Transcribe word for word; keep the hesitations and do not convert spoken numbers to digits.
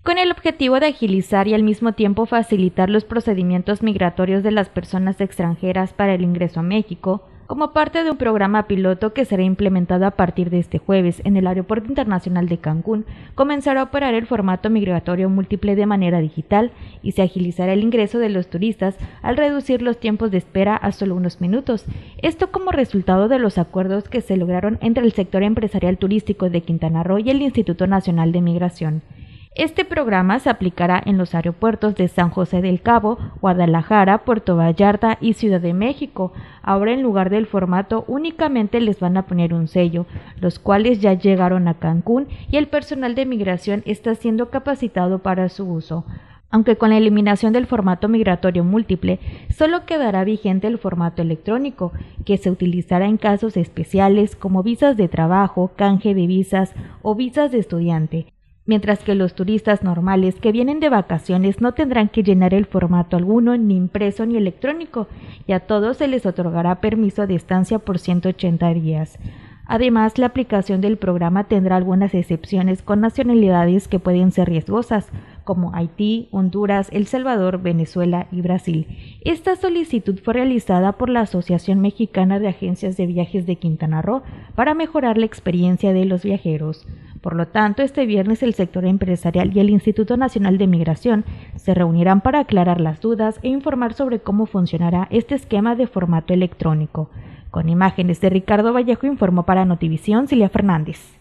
con el objetivo de agilizar y al mismo tiempo facilitar los procedimientos migratorios de las personas extranjeras para el ingreso a México, como parte de un programa piloto que será implementado a partir de este jueves en el Aeropuerto Internacional de Cancún. Comenzará a operar el formato migratorio múltiple de manera digital y se agilizará el ingreso de los turistas al reducir los tiempos de espera a solo unos minutos. Esto como resultado de los acuerdos que se lograron entre el sector empresarial turístico de Quintana Roo y el Instituto Nacional de Migración. Este programa se aplicará en los aeropuertos de San José del Cabo, Guadalajara, Puerto Vallarta y Ciudad de México. Ahora, en lugar del formato, únicamente les van a poner un sello, los cuales ya llegaron a Cancún y el personal de migración está siendo capacitado para su uso. Aunque con la eliminación del formato migratorio múltiple, solo quedará vigente el formato electrónico, que se utilizará en casos especiales como visas de trabajo, canje de visas o visas de estudiante. Mientras que los turistas normales que vienen de vacaciones no tendrán que llenar el formato alguno, ni impreso ni electrónico, y a todos se les otorgará permiso de estancia por ciento ochenta días. Además, la aplicación del programa tendrá algunas excepciones con nacionalidades que pueden ser riesgosas, como Haití, Honduras, El Salvador, Venezuela y Brasil. Esta solicitud fue realizada por la Asociación Mexicana de Agencias de Viajes de Quintana Roo para mejorar la experiencia de los viajeros. Por lo tanto, este viernes el sector empresarial y el Instituto Nacional de Migración se reunirán para aclarar las dudas e informar sobre cómo funcionará este esquema de formato electrónico. Con imágenes de Ricardo Vallejo, informó para Notivisión Cilia Fernández.